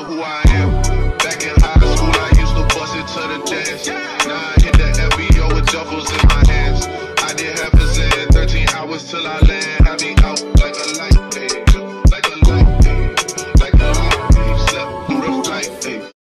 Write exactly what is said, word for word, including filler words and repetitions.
who I am. Back in high school, I used to bust it to the dance. Now I hit the F B O with duffels in my hands. I did half a zan, thirteen hours till I land.